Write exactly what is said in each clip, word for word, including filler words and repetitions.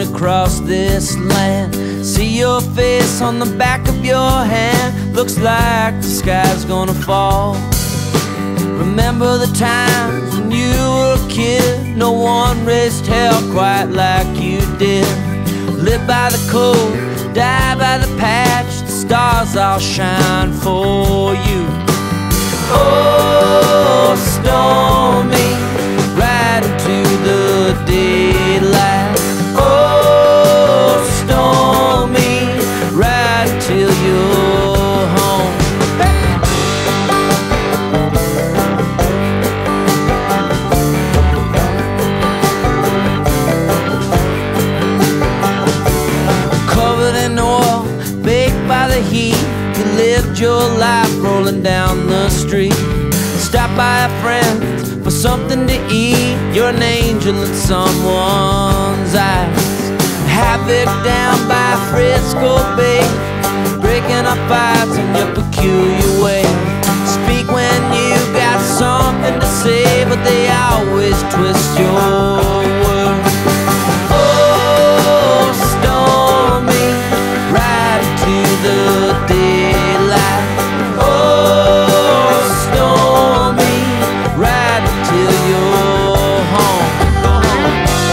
across this land. See your face on the back of your hand. Looks like the sky's gonna fall. Remember the times when you were a kid. No one raised hell quite like you did. Live by the code, die by the patch. The stars all shine for you. Oh, Stormy, right into the daylight. Oh, Stormy, right till you're home. Covered in oil, baked by the heat. You lived your life rolling down the street. Stop by a friend for something to eat. You're an angel in someone's eyes. Havoc down by Frisco Bay, breaking up fights in your peculiar way. Speak when you got something to say, but they always twist your words. Oh, Stormy, right into the daylight. Oh, Stormy, right until you're home. Go home.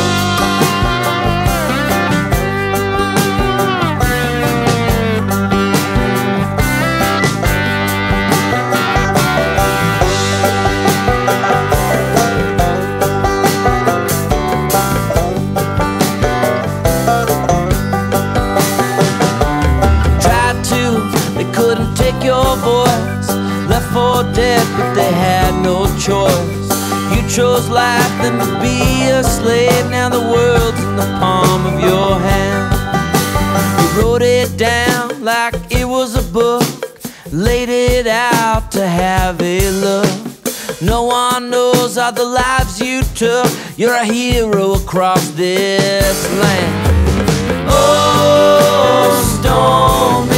Tried to, they couldn't take your voice. Left for dead, but they had no choice. You chose life than to be a slave. Now the world's in the palm of your hand. You wrote it down like it was a book, laid it out to have a look. No one knows all the lives you took. You're a hero across this land. Oh, Stormy,